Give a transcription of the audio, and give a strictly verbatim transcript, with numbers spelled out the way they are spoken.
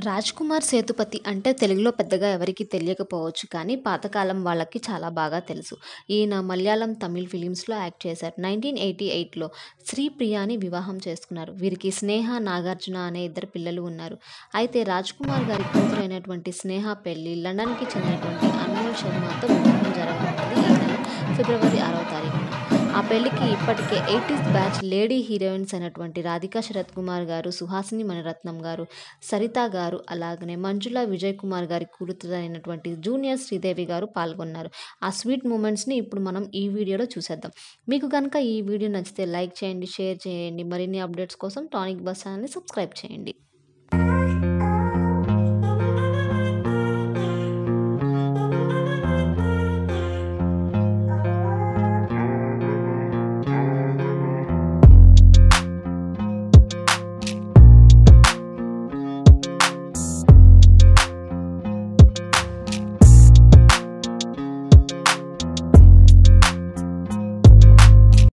రాజ్‌కుమార్ సేతుపతి అంటే తెలుగులో పెద్దగా ఎవరికీ తెలియకపోవచ్చు కానీ, పాతకాలం వాళ్ళకి చాలా బాగా తెలుసు. ఈయన మలయాళం, తమిళ్ ఫిలిమ్స్‌లో యాక్ట్ చేశారు. పంతొమ్మిది వందల ఎనభై ఎనిమిదిలో శ్రీప్రియని వివాహం చేసుకున్నారు. వీరికి స్నేహ, నాగార్జున అనే ఇద్దరు పిల్లలు ఉన్నారు. అయితే రాజ్‌కుమార్ గారి కూతురైనటువంటి స్నేహ పెళ్లి లండన్‌కి చెందినటువంటి అన్మోల్ శర్మతో వివాహం జరగనున్నది ఈ నెల ఫిబ్రవరి ఆరవ తారీఖున. ఆ పెళ్లికి ఇప్పటికే ఎయిటీస్ బ్యాచ్ లేడీ హీరోయిన్స్ అయినటువంటి రాధికా శరత్ కుమార్ గారు, సుహాసిని మణిరత్నం గారు, సరిత గారు, అలాగనే మంజుల విజయ్ కుమార్ గారి కూతురైనటువంటి జూనియర్ శ్రీదేవి గారు పాల్గొన్నారు. ఆ స్వీట్ మూమెంట్స్‌ని ఇప్పుడు మనం ఈ వీడియోలో చూసేద్దాం. మీకు గనుక ఈ వీడియో నచ్చితే లైక్ చేయండి, షేర్ చేయండి. మరిన్ని అప్డేట్స్ కోసం టానిక్ బస్ ఛానల్‌ని సబ్స్క్రైబ్ చేయండి.